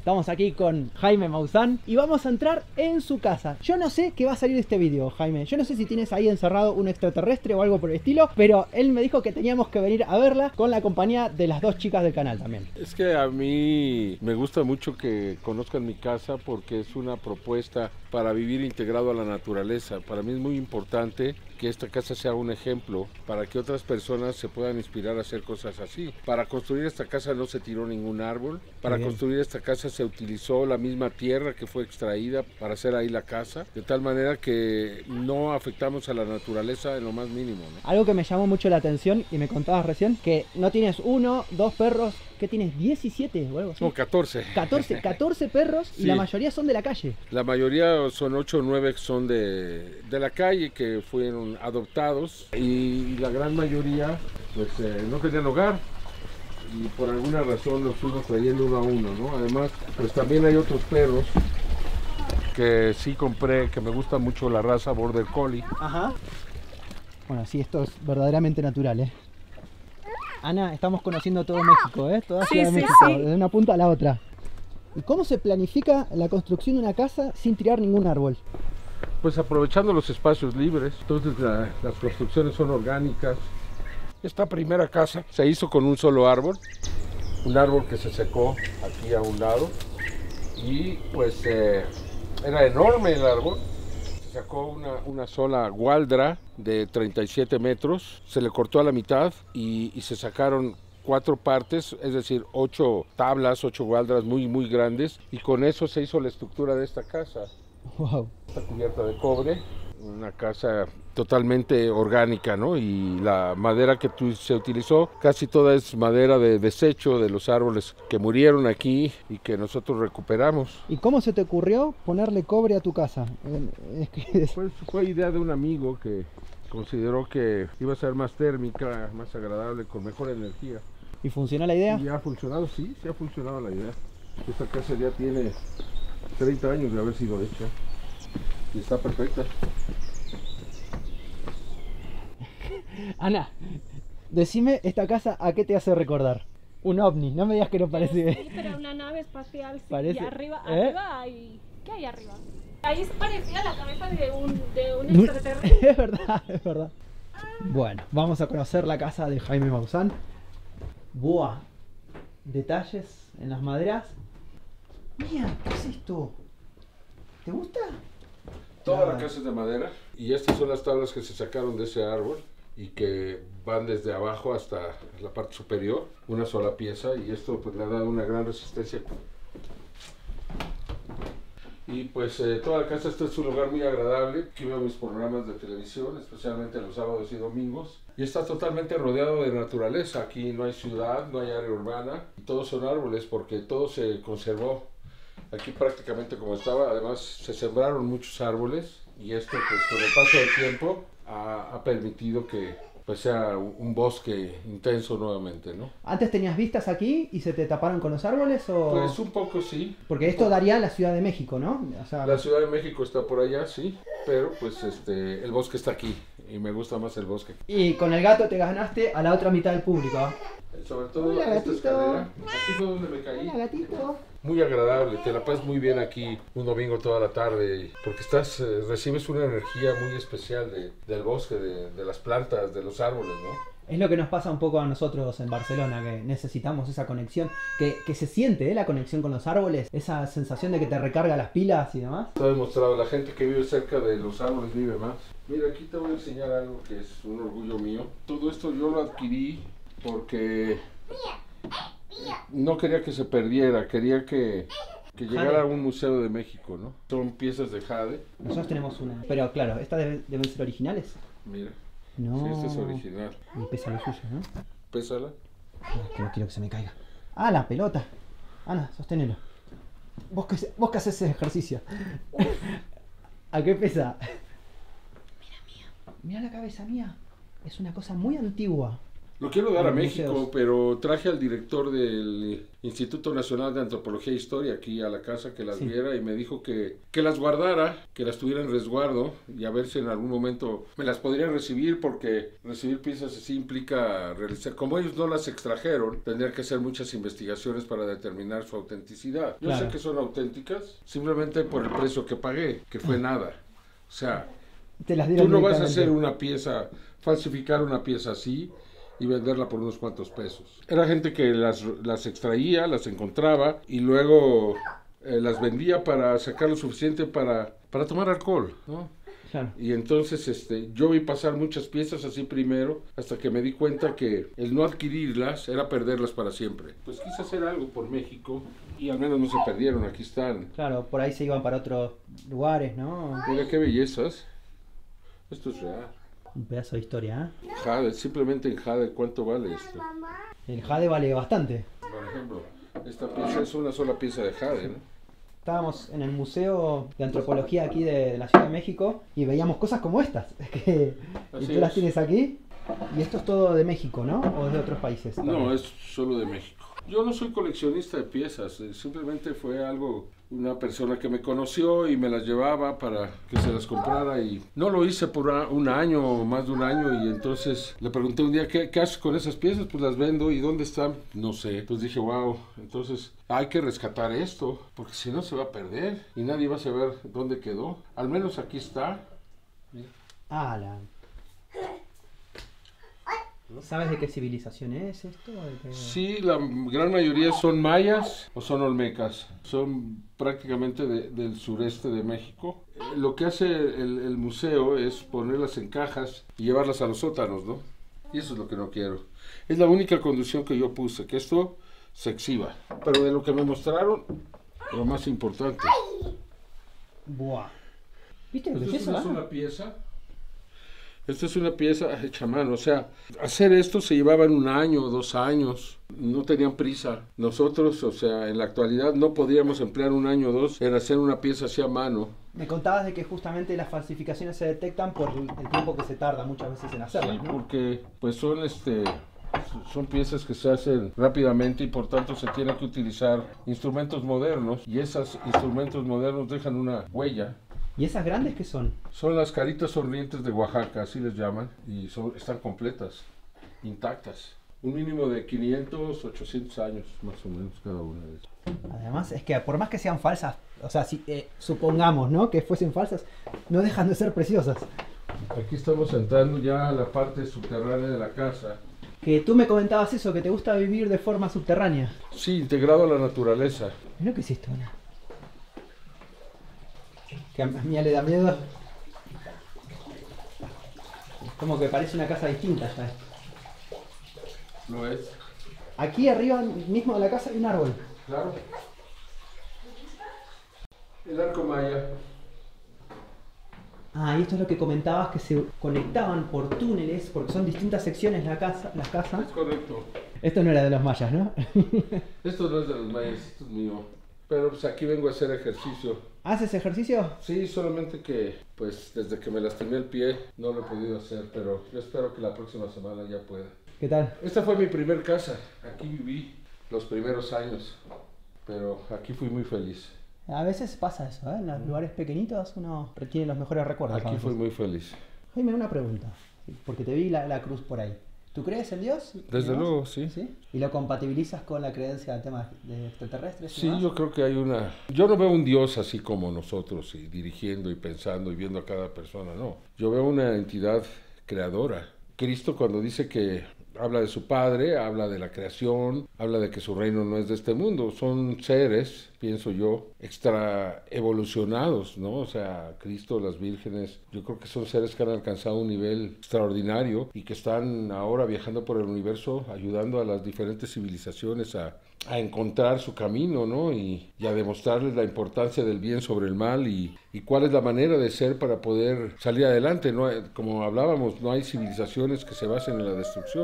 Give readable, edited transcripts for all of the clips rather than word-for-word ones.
Estamos aquí con Jaime Maussan y vamos a entrar en su casa. Yo no sé qué va a salir de este vídeo, Jaime. Yo no sé si tienes ahí encerrado un extraterrestre o algo por el estilo, pero él me dijo que teníamos que venir a verla con la compañía de las dos chicas del canal también. Es que a mí me gusta mucho que conozcan mi casa porque es una propuesta para vivir integrado a la naturaleza. Para mí es muy importante que esta casa sea un ejemplo para que otras personas se puedan inspirar a hacer cosas así. Para construir esta casa no se tiró ningún árbol. Para construir esta casa se utilizó la misma tierra que fue extraída para hacer ahí la casa, de tal manera que no afectamos a la naturaleza en lo más mínimo, ¿no? Algo que me llamó mucho la atención y me contabas recién, que no tienes uno, dos perros, ¿qué tienes? ¿17 o algo así? No, 14. 14 perros y Sí. la mayoría son de la calle. La mayoría son 8 o 9 que son de la calle, que fueron adoptados, y la gran mayoría pues no tenían hogar y por alguna razón los fuimos trayendo uno a uno, ¿no? Además, pues también hay otros perros que sí compré, que me gusta mucho la raza Border Collie. Ajá. Bueno, sí, esto es verdaderamente natural, ¿eh? Ana, estamos conociendo todo México, ¿eh? Toda Ciudad de México, de una punta a la otra. ¿Y cómo se planifica la construcción de una casa sin tirar ningún árbol? Pues aprovechando los espacios libres, entonces las construcciones son orgánicas. Esta primera casa se hizo con un solo árbol, un árbol que se secó aquí a un lado, y pues era enorme el árbol. Se sacó una sola gualdra de 37 metros, se le cortó a la mitad y se sacaron 4 partes, es decir, 8 tablas, 8 gualdras muy grandes, y con eso se hizo la estructura de esta casa. Wow. Está cubierta de cobre, una casa totalmente orgánica, ¿no? Y la madera que se utilizó, casi toda es madera de desecho de los árboles que murieron aquí y que nosotros recuperamos. ¿Y cómo se te ocurrió ponerle cobre a tu casa? Pues fue idea de un amigo que consideró que iba a ser más térmica, más agradable, con mejor energía. ¿Y funcionó la idea? Y ha funcionado, sí ha funcionado la idea. Esta casa ya tiene 30 años de haber sido hecha y está perfecta. Ana, decime esta casa a qué te hace recordar. Un ovni, no me digas que no parece. Sí, pero una nave espacial, sí. Parece. Y arriba hay... ¿Qué hay arriba? Ahí parecía la cabeza de un extraterrestre. Es verdad, es verdad. Bueno, vamos a conocer la casa de Jaime Maussan. Buah, detalles en las maderas. Mira, ¿qué es esto? ¿Te gusta? Toda la casa es de madera y estas son las tablas que se sacaron de ese árbol y que van desde abajo hasta la parte superior, una sola pieza, y esto pues le ha dado una gran resistencia. Y pues toda la casa, este es un lugar muy agradable. Aquí veo mis programas de televisión, especialmente los sábados y domingos. Y está totalmente rodeado de naturaleza. Aquí no hay ciudad, no hay área urbana. Y todos son árboles porque todo se conservó. Aquí prácticamente como estaba. Además se sembraron muchos árboles. Y esto pues con el paso del tiempo ha permitido que pues sea un bosque intenso nuevamente, ¿no? ¿Antes tenías vistas aquí y se te taparon con los árboles o...? Pues un poco sí. Porque esto daría a la Ciudad de México, ¿no? O sea... La Ciudad de México está por allá, sí, pero pues el bosque está aquí y me gusta más el bosque. Y con el gato te ganaste a la otra mitad del público, ¿eh? Sobre todo Hola, esta gatito. escalera, aquí fue donde me caí. Hola, gatito. Muy agradable, te la pasas muy bien aquí un domingo toda la tarde, porque recibes una energía muy especial del bosque, de las plantas, de los árboles, ¿no? Es lo que nos pasa un poco a nosotros en Barcelona, que necesitamos esa conexión, que se siente, ¿eh? La conexión con los árboles, esa sensación de que te recarga las pilas y demás. Está demostrado, la gente que vive cerca de los árboles vive más. Mira, aquí te voy a enseñar algo que es un orgullo mío. Todo esto yo lo adquirí porque no quería que se perdiera, quería que llegara a un museo de México, ¿no? Son piezas de jade. Nosotros tenemos una, pero claro, ¿estas deben ser originales? Mira, No. sí, este es original. Y pesa lo suyo, ¿no? Pésala. No, que no quiero que se me caiga. Ah, la pelota. Ana, sostenelo. Vos que haces ese ejercicio. ¿A qué pesa? Mira la cabeza mía. Es una cosa muy antigua. Lo quiero dar a los México, museos. pero traje al director del Instituto Nacional de Antropología e Historia aquí a la casa que las Sí. viera y me dijo que las guardara, que las tuviera en resguardo y a ver si en algún momento me las podrían recibir, porque recibir piezas así implica realizar, como ellos no las extrajeron, tendrían que hacer muchas investigaciones para determinar su autenticidad. Yo Claro. sé que son auténticas simplemente por el precio que pagué, que fue nada. O sea, Te las dieron tú no vas a directamente. hacer una pieza, falsificar una pieza así y venderla por unos cuantos pesos. Era gente que las extraía, las encontraba y luego las vendía para sacar lo suficiente para tomar alcohol, ¿no? Claro. Y entonces yo vi pasar muchas piezas así primero, hasta que me di cuenta que el no adquirirlas era perderlas para siempre. Pues quise hacer algo por México y al menos no se perdieron, aquí están. Claro, por ahí se iban para otros lugares, ¿no? Mira qué bellezas. Esto es real. Un pedazo de historia, ¿eh? Jade, simplemente en jade, ¿cuánto vale esto? El jade vale bastante. Por ejemplo, esta pieza es una sola pieza de jade, ¿no? Estábamos en el Museo de Antropología aquí de la Ciudad de México y veíamos cosas como estas. Y Así tú las es. tienes aquí. Y esto es todo de México, ¿no? ¿O es de otros países? No, también? es solo de México. Yo no soy coleccionista de piezas, simplemente fue algo, una persona que me conoció y me las llevaba para que se las comprara y no lo hice por un año o más de un año y entonces le pregunté un día, ¿qué haces con esas piezas? Pues las vendo. ¿Y dónde están? No sé. Pues dije, wow, entonces hay que rescatar esto porque si no se va a perder y nadie va a saber dónde quedó. Al menos aquí está. Ah, ¿Sabes de qué civilización es esto? Sí, la gran mayoría son mayas o son olmecas. Son prácticamente del sureste de México. Lo que hace el museo es ponerlas en cajas y llevarlas a los sótanos, ¿no? Y eso es lo que no quiero. Es la única condición que yo puse, que esto se exhiba. Pero de lo que me mostraron, lo más importante. Buah. ¿Viste lo que Esto es es eso? una sola pieza. Esta es una pieza hecha a mano, o sea, hacer esto se llevaba en 1 año, 2 años, no tenían prisa. Nosotros, o sea, en la actualidad no podríamos emplear 1 año o 2 en hacer una pieza así a mano. Me contabas de que justamente las falsificaciones se detectan por el tiempo que se tarda muchas veces en hacerlas, Sí, ¿no? porque pues son piezas que se hacen rápidamente y por tanto se tiene que utilizar instrumentos modernos y esos instrumentos modernos dejan una huella. ¿Y esas grandes qué son? Son las caritas sonrientes de Oaxaca, así les llaman, y están completas, intactas. Un mínimo de 500, 800 años, más o menos, cada una de ellas. Además, es que por más que sean falsas, o sea, si supongamos, ¿no? Que fuesen falsas, no dejan de ser preciosas. Aquí estamos entrando ya a la parte subterránea de la casa. Que tú me comentabas eso, que te gusta vivir de forma subterránea. Sí, integrado a la naturaleza. Mira qué es esto, Ana. Que a mí le da miedo. Es como que parece una casa distinta ya. ¿Lo es? Aquí arriba mismo de la casa hay un árbol. Claro. El arco maya. Ah, y esto es lo que comentabas, que se conectaban por túneles, porque son distintas secciones las casas. Es correcto. Esto no era de los mayas, ¿no? Esto no es de los mayas, esto es mío. Pero pues aquí vengo a hacer ejercicio. ¿Haces ejercicio? Sí, solamente que pues desde que me lastimé el pie no lo he podido hacer, pero yo espero que la próxima semana ya pueda. ¿Qué tal? Esta fue mi primer casa, aquí viví los primeros años, pero aquí fui muy feliz. A veces pasa eso, ¿eh? En los lugares pequeñitos uno tiene los mejores recuerdos. a Aquí veces. fui muy feliz. Jaime, una pregunta, porque te vi la cruz por ahí. ¿Tú crees en Dios? Desde ¿Demás? luego, sí. ¿Sí? ¿Y lo compatibilizas con la creencia del tema de extraterrestres? y Sí, demás? yo creo que hay una... Yo no veo un Dios así como nosotros, y dirigiendo y pensando y viendo a cada persona, no. Yo veo una entidad creadora. Cristo cuando dice que habla de su Padre, habla de la creación, habla de que su reino no es de este mundo. Son seres, pienso yo, extra evolucionados, ¿no? O sea, Cristo, las vírgenes, yo creo que son seres que han alcanzado un nivel extraordinario y que están ahora viajando por el universo ayudando a las diferentes civilizaciones a encontrar su camino, ¿no? Y a demostrarles la importancia del bien sobre el mal y cuál es la manera de ser para poder salir adelante. No hay, como hablábamos, no hay civilizaciones que se basen en la destrucción.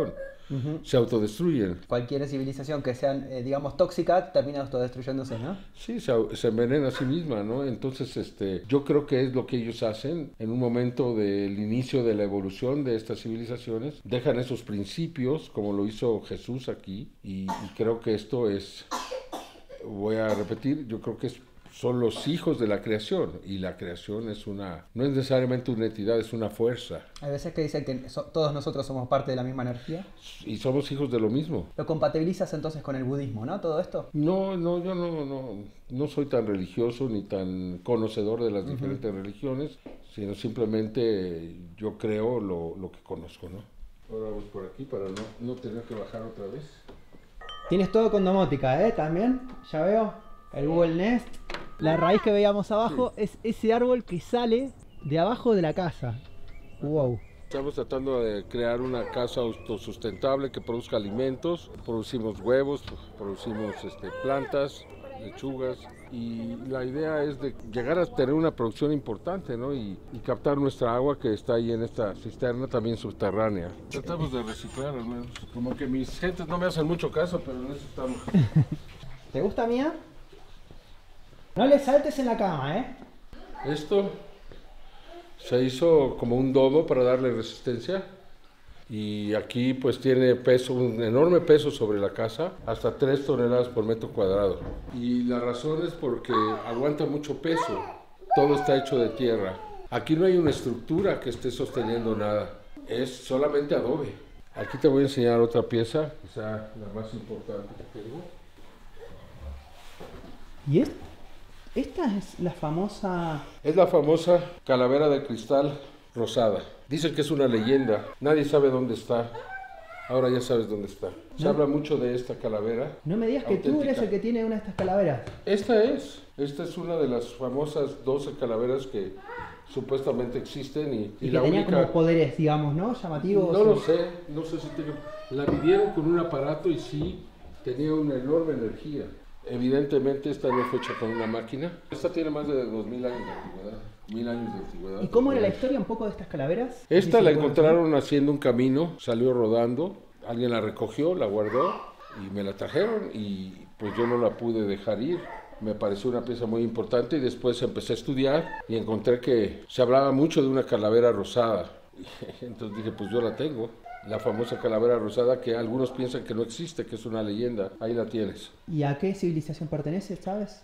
se autodestruyen. Cualquier civilización que sea, digamos, tóxica, termina autodestruyéndose, ¿no? Sí, se envenena a sí misma, ¿no? Entonces, yo creo que es lo que ellos hacen en un momento del inicio de la evolución de estas civilizaciones. Dejan esos principios, como lo hizo Jesús aquí, y creo que esto es, voy a repetir, yo creo que son los hijos de la creación, y la creación no es necesariamente una entidad, es una fuerza. Hay veces que dicen que todos nosotros somos parte de la misma energía. Y somos hijos de lo mismo. ¿Lo compatibilizas entonces con el budismo, no? ¿Todo esto? No, yo no soy tan religioso ni tan conocedor de las diferentes religiones, sino simplemente yo creo lo que conozco, ¿no? Ahora vamos por aquí para no tener que bajar otra vez. Tienes todo con domótica, ¿eh? También, ya veo, el Google Nest. La raíz que veíamos abajo es ese árbol que sale de abajo de la casa. Wow. Estamos tratando de crear una casa autosustentable que produzca alimentos. Producimos huevos, producimos plantas, lechugas, y la idea es de llegar a tener una producción importante, ¿no? Y captar nuestra agua que está ahí en esta cisterna también subterránea. Tratamos de reciclar al menos. Como que mis gentes no me hacen mucho caso, pero en eso estamos. ¿Te gusta, Mía? No le saltes en la cama, ¿eh? Esto se hizo como un domo para darle resistencia, y aquí pues tiene peso, un enorme peso sobre la casa, hasta 3 toneladas por metro cuadrado. Y la razón es porque aguanta mucho peso, todo está hecho de tierra. Aquí no hay una estructura que esté sosteniendo nada, es solamente adobe. Aquí te voy a enseñar otra pieza, quizá la más importante que tengo. ¿Y esta es la famosa...? Es la famosa calavera de cristal rosada. Dicen que es una leyenda, nadie sabe dónde está. Ahora ya sabes dónde está. Se habla mucho de esta calavera. No me digas que tú eres el que tiene una de estas calaveras. Esta es una de las famosas 12 calaveras que supuestamente existen, y que la tenía única... como poderes, digamos, ¿no? Llamativos. No lo sé, no sé si tengo... La midieron con un aparato y sí, tenía una enorme energía. Evidentemente esta no fue hecha con una máquina. Esta tiene más de 2000 años de antigüedad. 1000 años de antigüedad. ¿Y cómo era la historia un poco de estas calaveras? Esta la encontraron haciendo un camino, salió rodando, alguien la recogió, la guardó y me la trajeron, y pues yo no la pude dejar ir. Me pareció una pieza muy importante, y después empecé a estudiar y encontré que se hablaba mucho de una calavera rosada. Entonces dije, pues yo la tengo. La famosa calavera rosada, que algunos piensan que no existe, que es una leyenda. Ahí la tienes. ¿Y a qué civilización pertenece, sabes?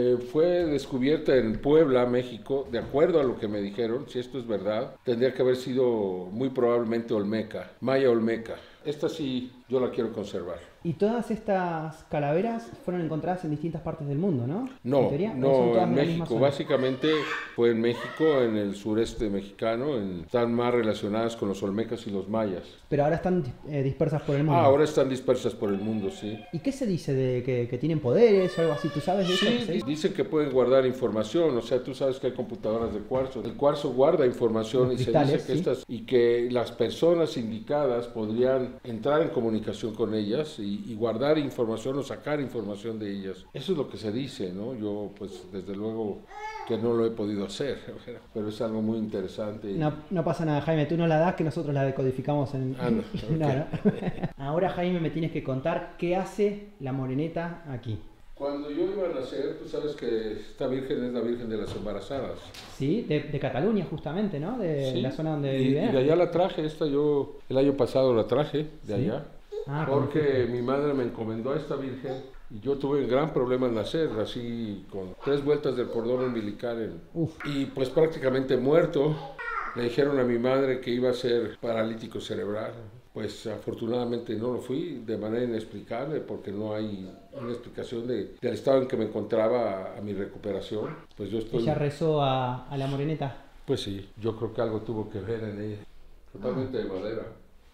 Fue descubierta en Puebla, México, de acuerdo a lo que me dijeron. Si esto es verdad, tendría que haber sido muy probablemente olmeca, maya olmeca. Esta sí, yo la quiero conservar. Y todas estas calaveras fueron encontradas en distintas partes del mundo, ¿no? No, en en México. Básicamente fue en México, en el sureste mexicano. Están más relacionadas con los olmecas y los mayas. Pero ahora están dispersas por el mundo. Ahora están dispersas por el mundo, sí. ¿Y qué se dice de que tienen poderes o algo así? ¿Tú sabes de eso? Sí, dicen que pueden guardar información. O sea, tú sabes que hay computadoras de cuarzo. El cuarzo guarda información, y se dice que que las personas indicadas podrían entrar en comunicación con ellas y guardar información o sacar información de ellas. Eso es lo que se dice, ¿no? Yo, pues, desde luego que no lo he podido hacer, pero es algo muy interesante. No pasa nada, Jaime, tú no la das, que nosotros la decodificamos en... No, okay. No. Ahora, Jaime, me tienes que contar qué hace la moreneta aquí. Cuando yo iba a nacer, tú sabes que esta virgen es la Virgen de las Embarazadas. Sí, de Cataluña justamente, ¿no? De la zona donde vive. Y de allá la traje, yo el año pasado la traje de allá. Porque mi madre me encomendó a esta virgen, y yo tuve un gran problema al nacer, así con 3 vueltas del cordón umbilical y pues prácticamente muerto. Le dijeron a mi madre que iba a ser paralítico cerebral. Pues afortunadamente no lo fui, de manera inexplicable, porque no hay una explicación del estado en que me encontraba a mi recuperación. Pues yo estoy... ¿Ella rezó a la moreneta? Pues sí, yo creo que algo tuvo que ver en ella. Totalmente de madera.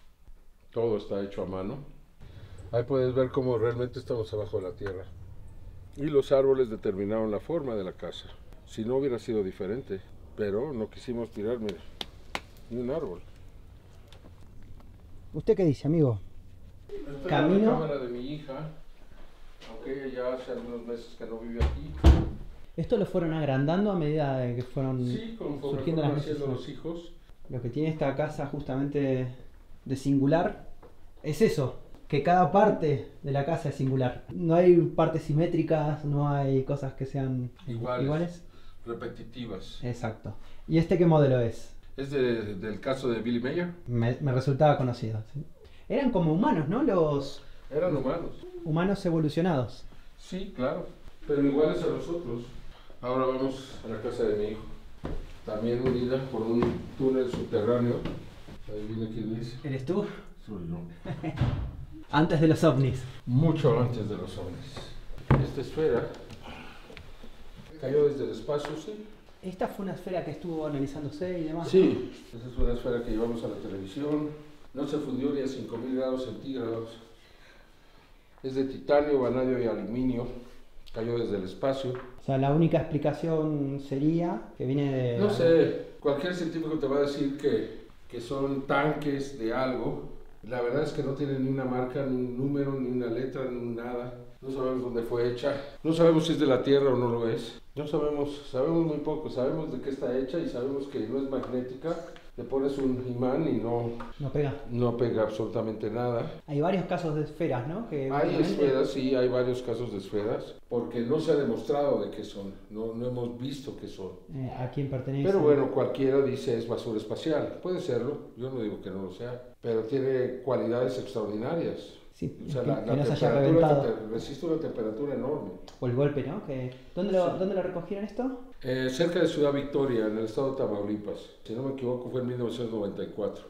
Todo está hecho a mano. Ahí puedes ver cómo realmente estamos abajo de la tierra. Y los árboles determinaron la forma de la casa. Si no hubiera sido diferente, pero no quisimos tirar, mira, ni un árbol. ¿Usted qué dice, amigo? Esta Camino. es la cámara de mi hija, aunque ella ya hace algunos meses que no vive aquí. ¿Esto lo fueron agrandando a medida de que fueron surgiendo las necesidades? Los hijos. Lo que tiene esta casa justamente de singular Es eso, que cada parte de la casa es singular. No hay partes simétricas, no hay cosas que sean iguales. Repetitivas. Exacto. ¿Y este qué modelo es? Es del caso de Billy Mayer. Me resultaba conocido. ¿Sí? Eran como humanos, ¿no? Los Eran humanos. humanos evolucionados. Sí, claro, pero iguales a nosotros. Ahora vamos a la casa de mi hijo, también unida por un túnel subterráneo. Adivina quién es. ¿Eres tú? Soy yo. Antes de los ovnis. Mucho antes de los ovnis. Esta esfera cayó desde el espacio, sí. ¿Esta fue una esfera que estuvo analizándose y demás? Sí, esta es una esfera que llevamos a la televisión. No se fundió ni a 5000 grados centígrados. Es de titanio, vanadio y aluminio. Cayó desde el espacio. O sea, la única explicación sería que viene de... No sé, cualquier científico te va a decir que son tanques de algo. La verdad es que no tienen ni una marca, ni un número, ni una letra, ni nada. No sabemos dónde fue hecha. No sabemos si es de la Tierra o no lo es. No sabemos muy poco. Sabemos de qué está hecha y sabemos que no es magnética. Le pones un imán y no pega. No pega absolutamente nada. Hay varios casos de esferas, ¿no? Que hay esferas, sí, hay varios casos de esferas, porque no se ha demostrado de qué son, no hemos visto qué son. ¿A quién pertenece? Pero bueno, cualquiera dice es basura espacial, puede serlo, yo no digo que no lo sea, pero tiene cualidades extraordinarias. Sí, o sea, que no se haya reventado. Resiste una temperatura enorme. O el golpe, ¿no? ¿Dónde lo recogieron esto? Cerca de Ciudad Victoria, en el estado de Tamaulipas. Si no me equivoco, fue en 1994.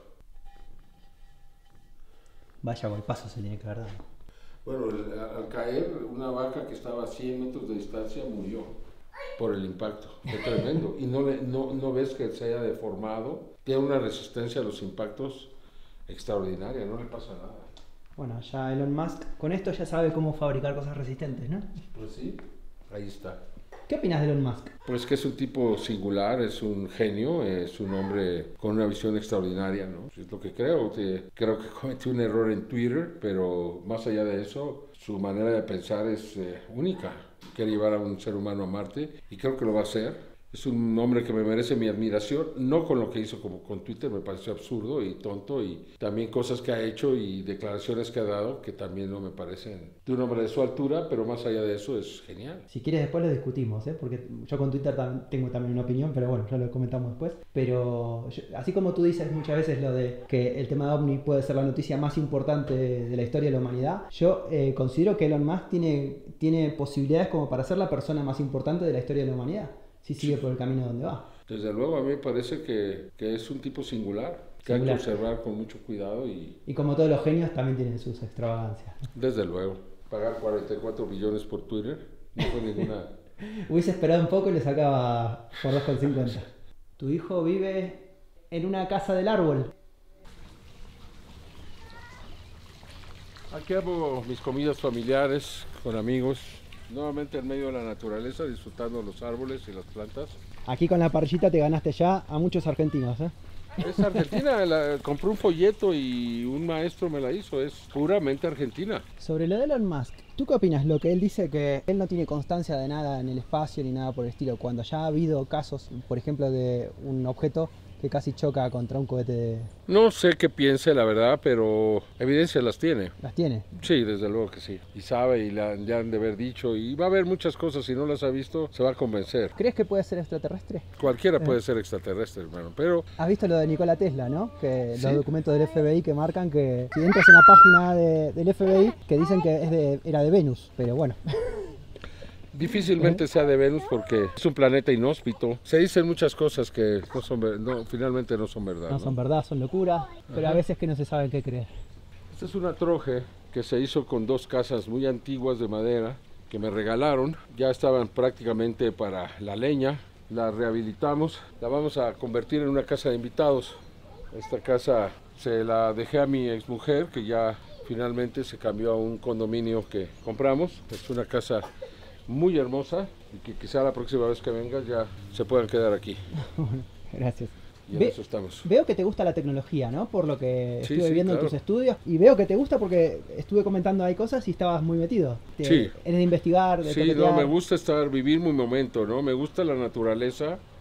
Vaya golpazo se tiene que haber dado. Bueno, al caer, una vaca que estaba a 100 metros de distancia murió por el impacto. Fue tremendo. Y no ves que se haya deformado. Tiene una resistencia a los impactos extraordinaria, no le pasa nada. Bueno, ya Elon Musk con esto ya sabe cómo fabricar cosas resistentes, ¿no? Pues sí, ahí está. ¿Qué opinas de Elon Musk? Pues que es un tipo singular, es un genio, es un hombre con una visión extraordinaria, ¿no? Es lo que creo. Creo que cometió un error en Twitter, pero más allá de eso, su manera de pensar es única. Quiere llevar a un ser humano a Marte y creo que lo va a hacer. Es un hombre que me merece mi admiración, no con lo que hizo como con Twitter, me pareció absurdo y tonto, y también cosas que ha hecho y declaraciones que ha dado que también no me parecen de un hombre de su altura, pero más allá de eso es genial. Si quieres después lo discutimos, porque yo con Twitter tengo también una opinión, pero bueno, ya lo comentamos después. Pero así como tú dices muchas veces lo de que el tema de OVNI puede ser la noticia más importante de la historia de la humanidad, yo considero que Elon Musk tiene posibilidades como para ser la persona más importante de la historia de la humanidad. Si sigue por el camino donde va. Desde luego, a mí me parece que es un tipo singular, que hay que observar con mucho cuidado. Y como todos los genios, también tienen sus extravagancias. Desde luego. Pagar 44 billones por Twitter no fue ninguna... Hubiese esperado un poco y le sacaba por 2,50. Tu hijo vive en una casa del árbol. Aquí hago mis comidas familiares con amigos. Nuevamente en medio de la naturaleza, disfrutando los árboles y las plantas. Aquí con la parrillita te ganaste ya a muchos argentinos, ¿eh? Es argentina, compré un folleto y un maestro me la hizo, es puramente argentina. Sobre lo de Elon Musk, ¿tú qué opinas? Lo que él dice que él no tiene constancia de nada en el espacio ni nada por el estilo, cuando ya ha habido casos, por ejemplo, de un objeto que casi choca contra un cohete de... No sé qué piense, la verdad, pero evidencia las tiene. ¿Las tiene? Sí, desde luego que sí. Y sabe, y ya han de haber dicho, y va a haber muchas cosas, si no las ha visto, se va a convencer. ¿Crees que puede ser extraterrestre? Cualquiera puede ser extraterrestre, hermano, pero... ¿Has visto lo de Nikola Tesla, no? Que ¿sí? Los documentos del FBI que marcan que si entras en la página del FBI, que dicen que era de Venus, pero bueno... Difícilmente sea de Venus porque es un planeta inhóspito. Se dicen muchas cosas que finalmente no son verdad. No son verdad, son locura, pero a veces que no se sabe qué creer. Esta es una troje que se hizo con dos casas muy antiguas de madera que me regalaron. Ya estaban prácticamente para la leña. La rehabilitamos, la vamos a convertir en una casa de invitados. Esta casa se la dejé a mi exmujer, que ya finalmente se cambió a un condominio que compramos. Es una casa muy hermosa y que quizá la próxima vez que vengas ya se puedan quedar aquí. Bueno, gracias. Y en eso estamos. Veo que te gusta la tecnología, ¿no? Por lo que estuve viendo en tus estudios. Y veo que te gusta porque estuve comentando ahí cosas y estabas muy metido. Sí. Eres de investigar, de sí, no, me gusta vivir mi momento, ¿no? Me gusta la naturaleza,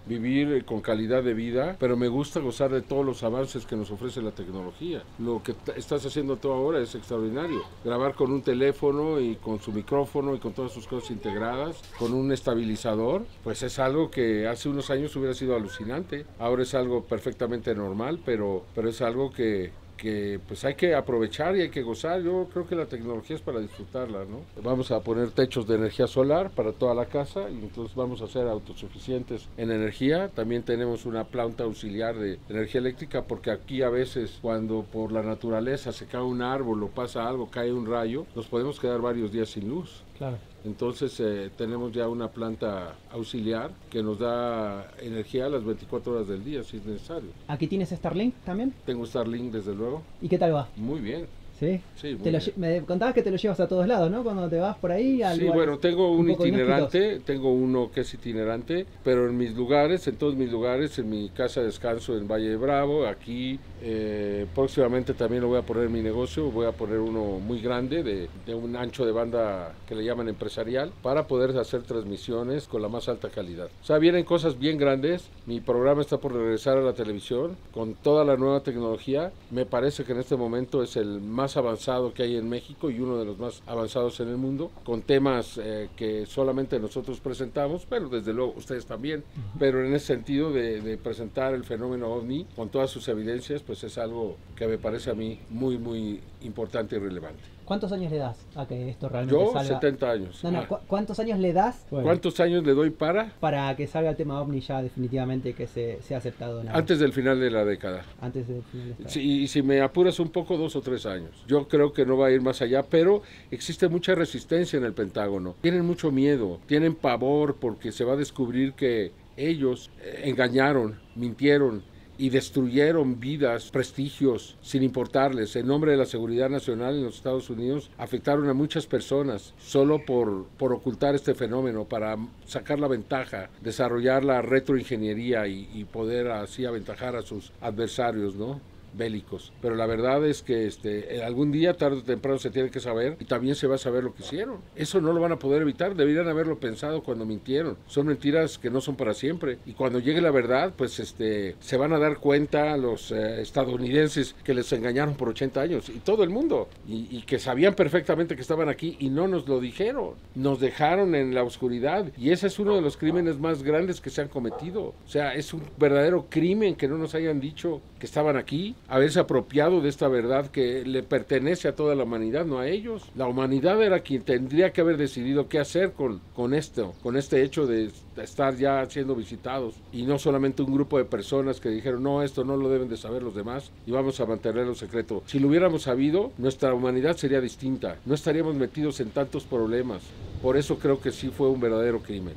vivir con calidad de vida, pero me gusta gozar de todos los avances que nos ofrece la tecnología. Lo que estás haciendo tú ahora es extraordinario. Grabar con un teléfono y con su micrófono y con todas sus cosas integradas, con un estabilizador, pues es algo que hace unos años hubiera sido alucinante. Ahora es algo perfectamente normal, pero es algo que pues hay que aprovechar y hay que gozar. Yo creo que la tecnología es para disfrutarla, ¿no? Vamos a poner techos de energía solar para toda la casa y entonces vamos a ser autosuficientes en energía. También tenemos una planta auxiliar de energía eléctrica, porque aquí a veces cuando por la naturaleza se cae un árbol o pasa algo, cae un rayo, nos podemos quedar varios días sin luz. Claro. Entonces tenemos ya una planta auxiliar que nos da energía a las 24 horas del día si es necesario. ¿Aquí tienes Starlink también? Tengo Starlink desde luego. ¿Y qué tal va? Muy bien. ¿Sí? Sí, muy Te bien. Me contabas que te lo llevas a todos lados, ¿no? Cuando te vas por ahí al Sí, lugar bueno, tengo un poco itinerante, tengo uno que es itinerante, pero en mis lugares, en todos mis lugares, en mi casa de descanso en Valle de Bravo, aquí próximamente también lo voy a poner en mi negocio, voy a poner uno muy grande de un ancho de banda que le llaman empresarial, para poder hacer transmisiones con la más alta calidad. O sea, vienen cosas bien grandes. Mi programa está por regresar a la televisión con toda la nueva tecnología. Me parece que en este momento es el más avanzado que hay en México y uno de los más avanzados en el mundo, con temas que solamente nosotros presentamos, pero desde luego ustedes también. Pero en ese sentido de presentar el fenómeno OVNI con todas sus evidencias, pues es algo que me parece a mí muy, muy importante y relevante. ¿Cuántos años le das a que esto realmente Yo, salga? 70 años. No, ¿cuántos años le das ¿Cuántos años le doy para que salga el tema OVNI ya definitivamente, que sea aceptado? Antes del final de la década? Antes del final de esta Sí, y si me apuras un poco, 2 o 3 años. Yo creo que no va a ir más allá, pero existe mucha resistencia en el Pentágono. Tienen mucho miedo, tienen pavor porque se va a descubrir que ellos engañaron, mintieron y destruyeron vidas, prestigios, sin importarles. En nombre de la seguridad nacional en los Estados Unidos, afectaron a muchas personas solo por ocultar este fenómeno, para sacar la ventaja, desarrollar la retroingeniería y poder así aventajar a sus adversarios, ¿no?, bélicos. Pero la verdad es que algún día, tarde o temprano, se tiene que saber, y también se va a saber lo que hicieron. Eso no lo van a poder evitar, deberían haberlo pensado cuando mintieron. Son mentiras que no son para siempre, y cuando llegue la verdad, pues se van a dar cuenta los estadounidenses que les engañaron por 80 años, y todo el mundo, y que sabían perfectamente que estaban aquí y no nos lo dijeron, nos dejaron en la oscuridad, y ese es uno de los crímenes más grandes que se han cometido. O sea, es un verdadero crimen que no nos hayan dicho que estaban aquí, haberse apropiado de esta verdad que le pertenece a toda la humanidad, no a ellos. La humanidad era quien tendría que haber decidido qué hacer con este hecho de estar ya siendo visitados, y no solamente un grupo de personas que dijeron, no, esto no lo deben de saber los demás y vamos a mantenerlo secreto. Si lo hubiéramos sabido, nuestra humanidad sería distinta, no estaríamos metidos en tantos problemas. Por eso creo que sí fue un verdadero crimen.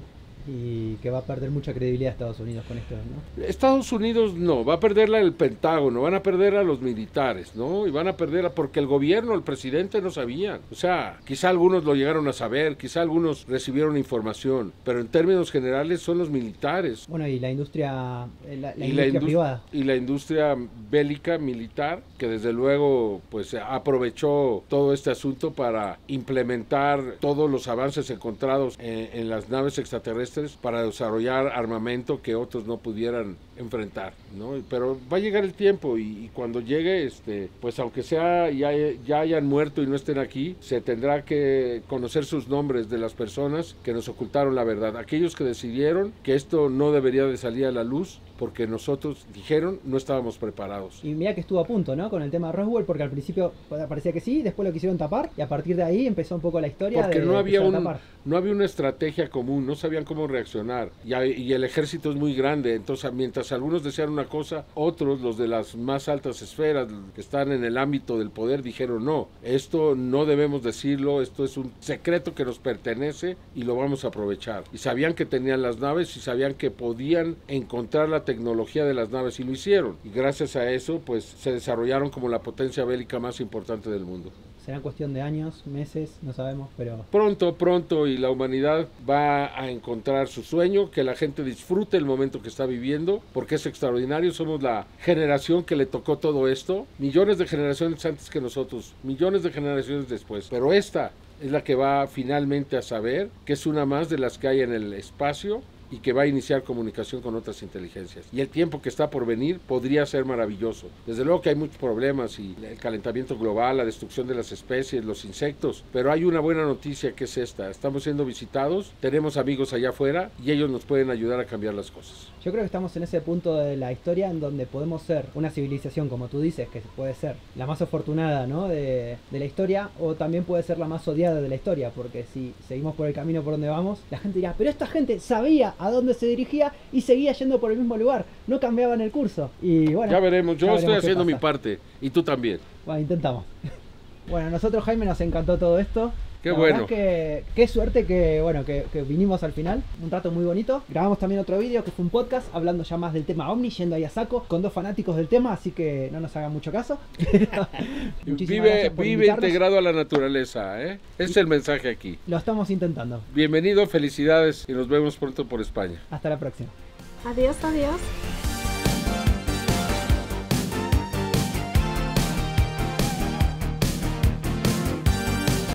Y que va a perder mucha credibilidad Estados Unidos con esto, ¿no? Estados Unidos no, va a perderla el Pentágono, van a perder a los militares, ¿no? Y van a perderla porque el gobierno, el presidente no sabían. O sea, quizá algunos lo llegaron a saber, quizá algunos recibieron información, pero en términos generales son los militares. Bueno, y la industria, la industria privada. Y la industria bélica, militar, que desde luego pues aprovechó todo este asunto para implementar todos los avances encontrados en las naves extraterrestres, para desarrollar armamento que otros no pudieran enfrentar, ¿no? Pero va a llegar el tiempo, y cuando llegue, pues aunque sea ya hayan muerto y no estén aquí, se tendrá que conocer sus nombres de las personas que nos ocultaron la verdad, aquellos que decidieron que esto no debería de salir a la luz, porque nosotros, dijeron, no estábamos preparados. Y mira que estuvo a punto, ¿no?, con el tema de Roswell, porque al principio parecía que sí, después lo quisieron tapar, y a partir de ahí empezó un poco la historia. Porque de no había una estrategia común, no sabían cómo reaccionar, y el ejército es muy grande, entonces mientras algunos decían una cosa, otros, los de las más altas esferas, que están en el ámbito del poder, dijeron, no, esto no debemos decirlo, esto es un secreto que nos pertenece y lo vamos a aprovechar. Y sabían que tenían las naves y sabían que podían encontrar la tecnología de las naves, y lo hicieron, y gracias a eso pues se desarrollaron como la potencia bélica más importante del mundo. Será cuestión de años, meses, no sabemos, pero pronto, y la humanidad va a encontrar su sueño, que la gente disfrute el momento que está viviendo, porque es extraordinario. Somos la generación que le tocó todo esto, millones de generaciones antes que nosotros, millones de generaciones después, pero esta es la que va finalmente a saber que es una más de las que hay en el espacio, y que va a iniciar comunicación con otras inteligencias. Y el tiempo que está por venir podría ser maravilloso. Desde luego que hay muchos problemas y el calentamiento global, la destrucción de las especies, los insectos, pero hay una buena noticia que es esta. Estamos siendo visitados, tenemos amigos allá afuera y ellos nos pueden ayudar a cambiar las cosas. Yo creo que estamos en ese punto de la historia en donde podemos ser una civilización, como tú dices, que puede ser la más afortunada, ¿no?, de la historia, o también puede ser la más odiada de la historia, porque si seguimos por el camino por donde vamos, la gente dirá, pero esta gente sabía a dónde se dirigía y seguía yendo por el mismo lugar, no cambiaban el curso. Y bueno, ya veremos, yo estoy haciendo mi pasa. parte y tú también. Bueno, intentamos. Bueno, a nosotros, Jaime, nos encantó todo esto. Qué La bueno. verdad es que qué suerte que vinimos al final. Un rato muy bonito. Grabamos también otro vídeo que fue un podcast hablando ya más del tema ovni, yendo ahí a saco con 2 fanáticos del tema, así que no nos hagan mucho caso. Muchísimas gracias por Vive invitarnos. integrado a la naturaleza, ¿eh? Ese es el mensaje aquí. Lo estamos intentando. Bienvenido, felicidades y nos vemos pronto por España. Hasta la próxima. Adiós, adiós.